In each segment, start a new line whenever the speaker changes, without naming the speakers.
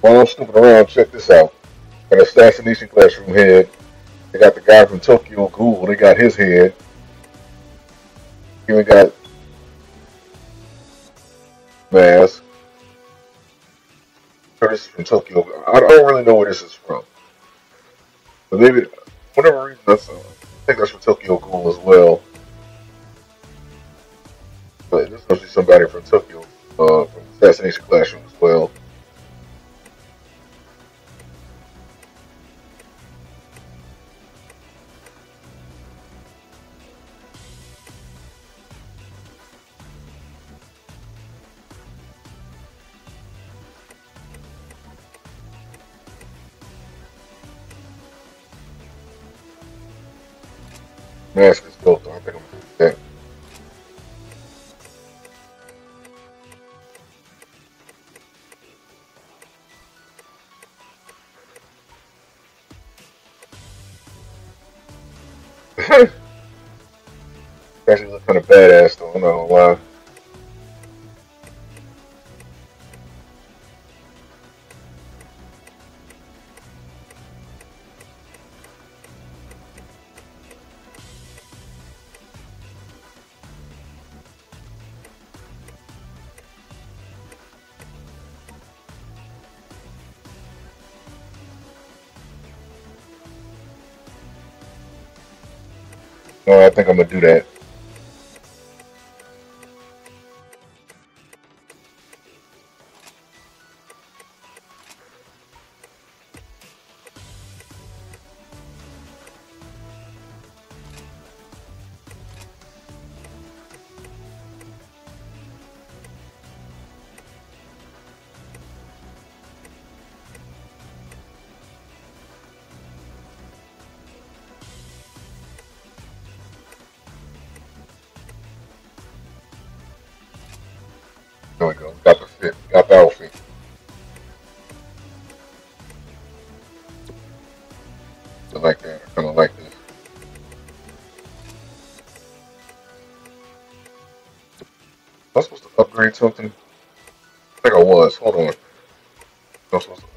While I'm snooping around, check this out. Got an assassination classroom head. They got the guy from Tokyo Ghoul. They got his head. Even got mask. Curtis from Tokyo. I don't really know where this is from, but maybe for whatever reason I think that's from Tokyo Ghoul as well. But this must be somebody from Tokyo, from Assassination Classroom as well. Mask is dope though. I think I'm gonna do that. Actually look kind of badass though. I'm not gonna lie. No, I think I'm gonna do that. There we go. Got the fit. Got the outfit. I like that. I kind of like this. I was supposed to upgrade something. I think I was. Hold on. I was supposed to.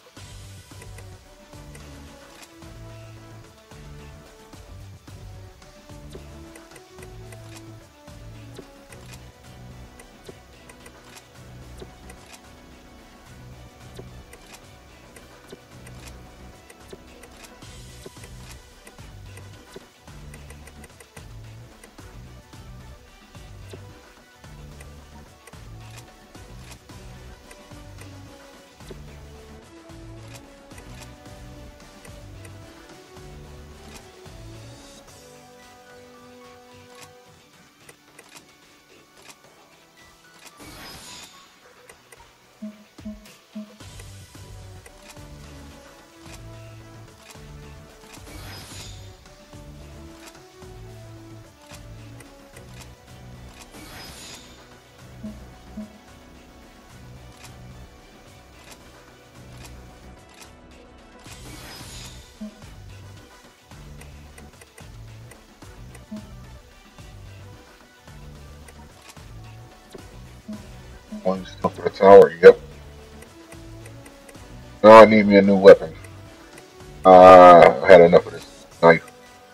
One stuff for the tower. Yep. Now I need me a new weapon. I had enough of this knife.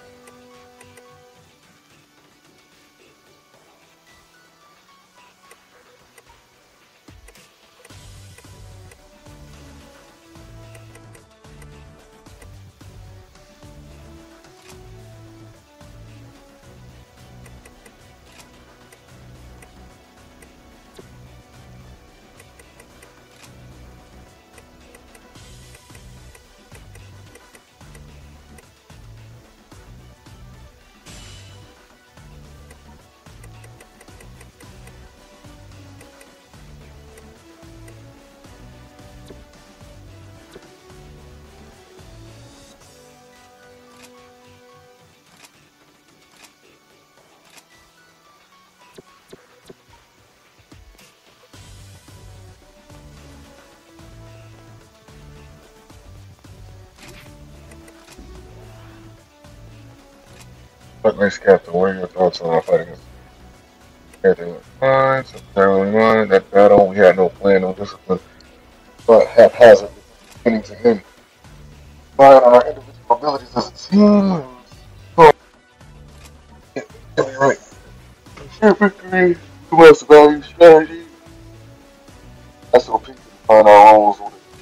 But nice captain. What are your thoughts on our fight against? Everything went fine. So thoroughly minded that battle. We had no plan, no discipline. but haphazard beginning to end. But our individual abilities as a team, so get me right. Share victory, who has value, strategy, SOP to define our roles.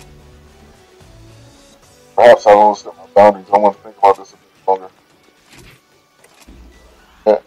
Perhaps I overstep my boundaries. I want to think about this a bit longer. Yeah.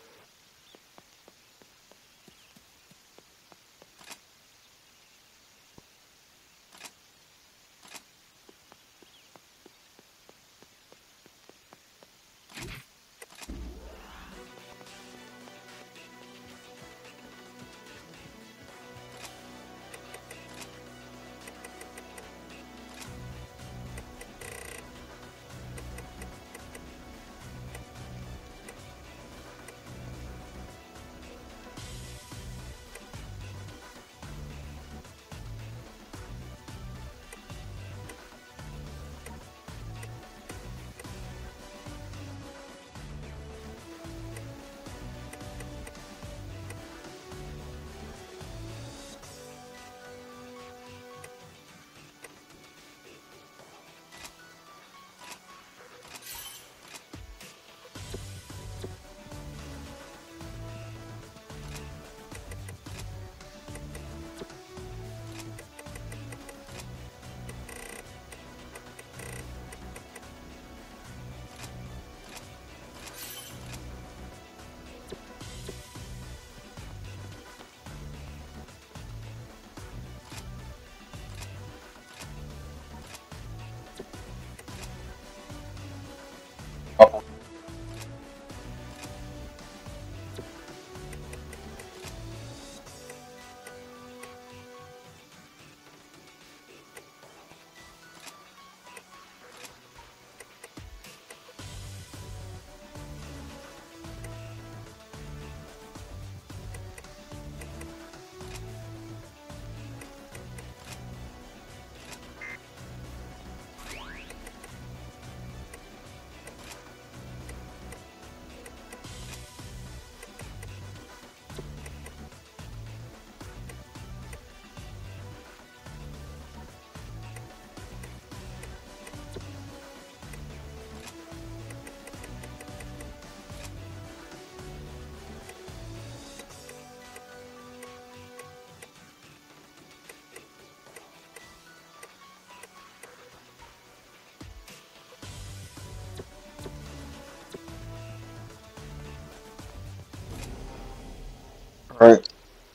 Alright.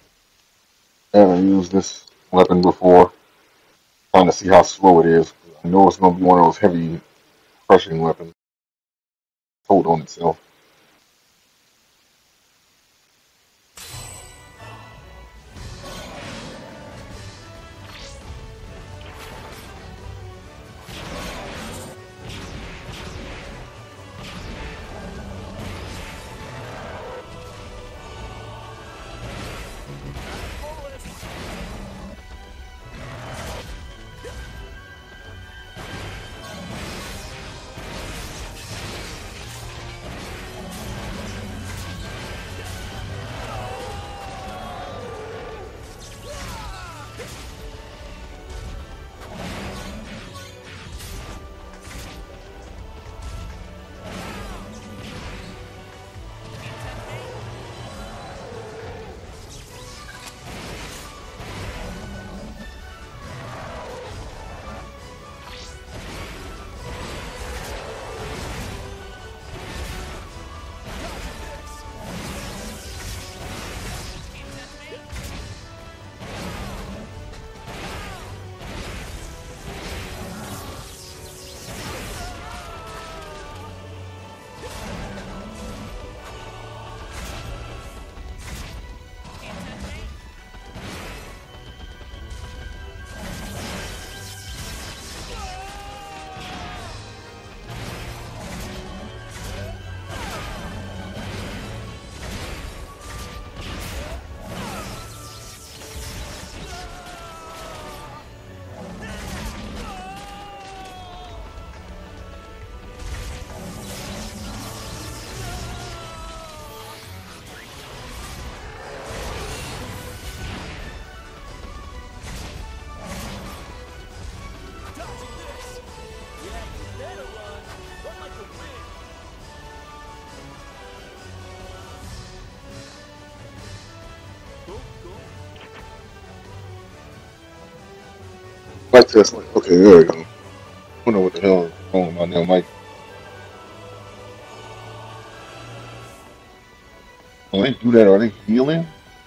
I haven't used this weapon before. Trying to see how slow it is. I know it's going to be one of those heavy crushing weapons. Hold on itself. Mic test. Okay, there we go. I don't know what the hell is wrong with my damn mic. Oh, they do that. Are they healing?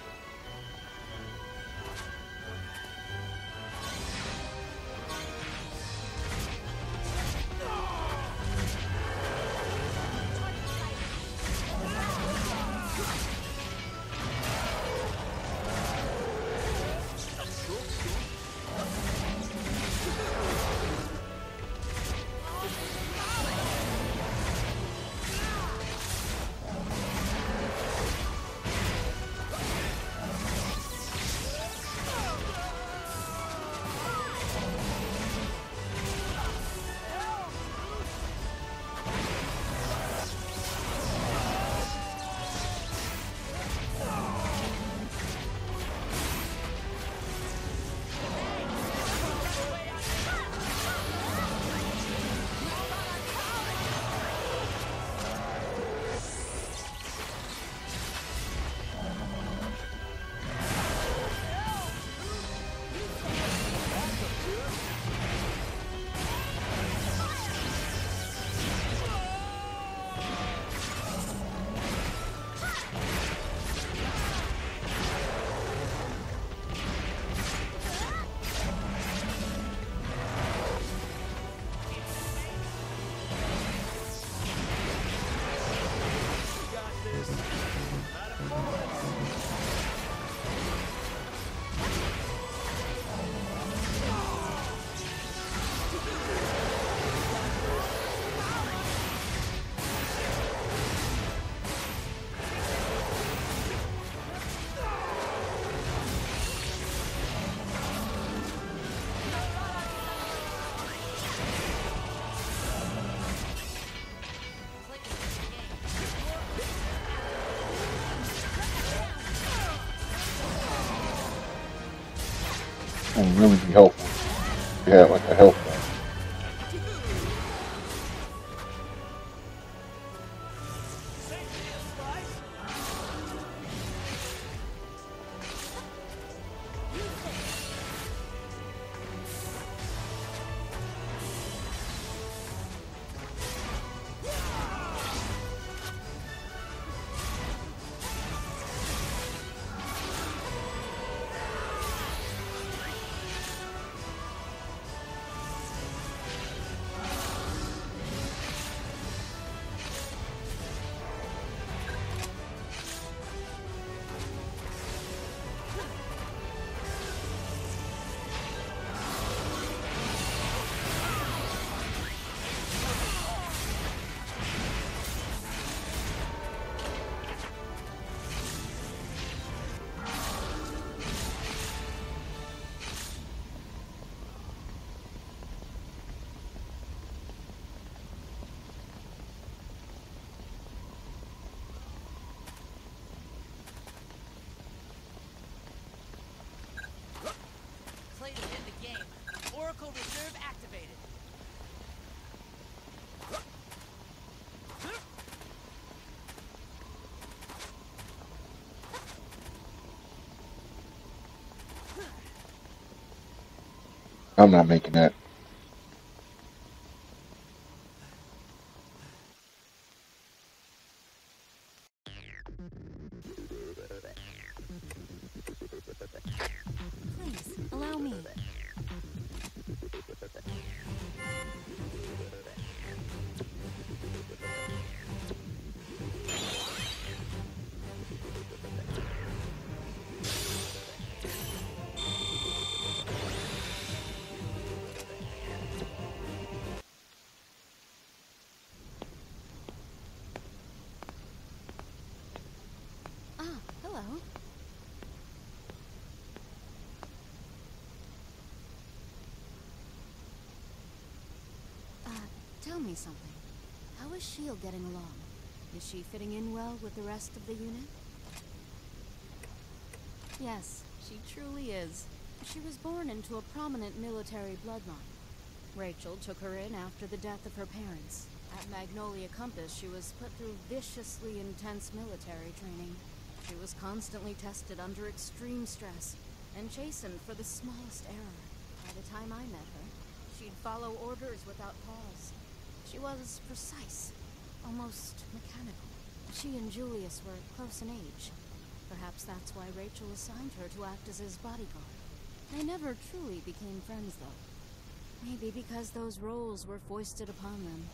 It would really be helpful if you had like a health bar.
Play to end the game. Oracle Reserve activated.
I'm not making that.
Please, allow me. Ah, hello. Tell me something. How is Shield getting along? Is she fitting in well with the rest of the unit? Yes, she truly is. She was born into a prominent military bloodline. Rachel took her in after the death of her parents. At Magnolia Compass, she was put through viciously intense military training. She was constantly tested under extreme stress and chastened for the smallest error. At the time I met her, she'd follow orders without pause. She was precise, almost mechanical. She and Julius were close in age. Perhaps that's why Rachel assigned her to act as his bodyguard. They never truly became friends, though. Maybe because those roles were foisted upon them.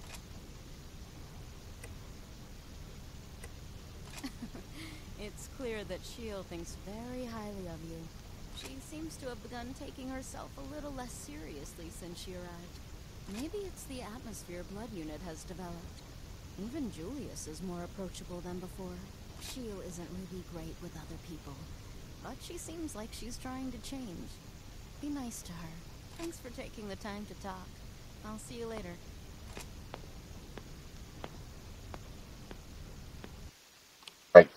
It's clear that Shield thinks very highly of you. She seems to have begun taking herself a little less seriously since she arrived. Maybe it's the atmosphere Blood Unit has developed. Even Julius is more approachable than before. Shield isn't really great with other people, but she seems like she's trying to change. Be nice to her. Thanks for taking the time to talk. I'll see you later.
Right.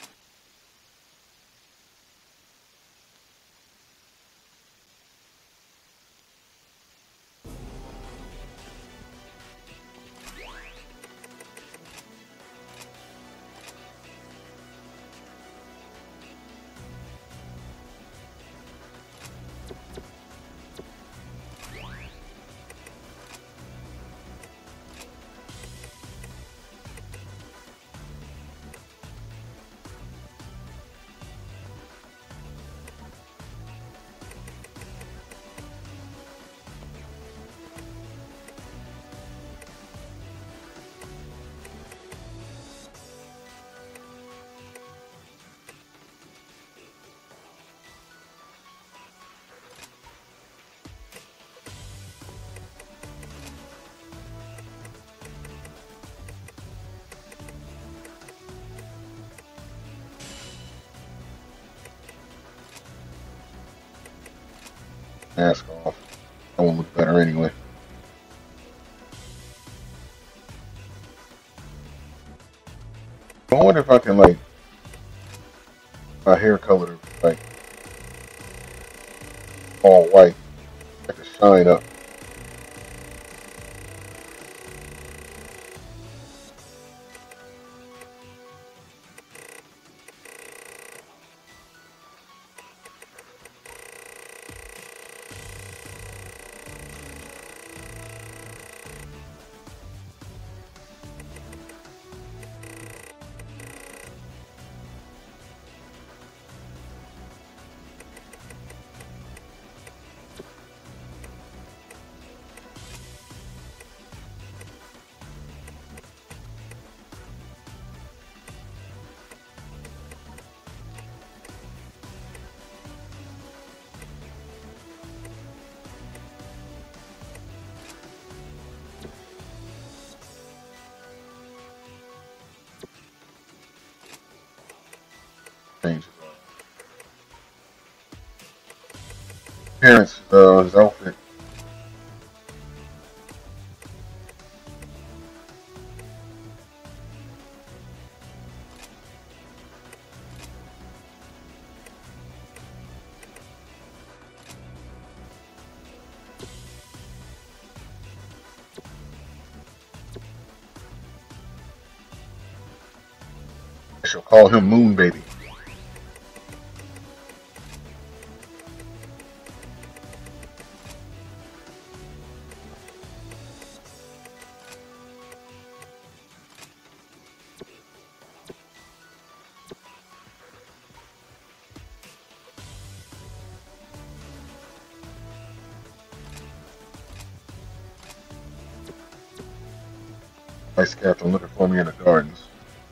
Mask off. That won't look better anyway. I wonder if I can, like, my hair color, like, all white. I can shine up. Change his appearance, his outfit. I shall call him Moon Baby. Vice Captain looking for me in the gardens.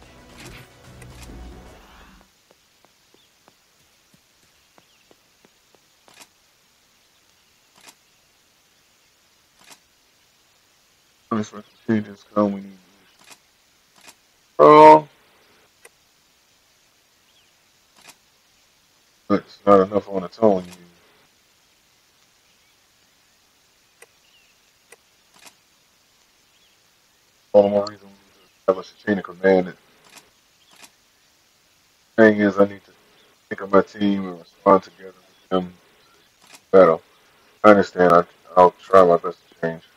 For changes come, we need control. But it's not enough on its own. All the more reason we need to establish a chain of command. The thing is, I need to think of my team and respond together with them to battle. I understand. I'll try my best to change.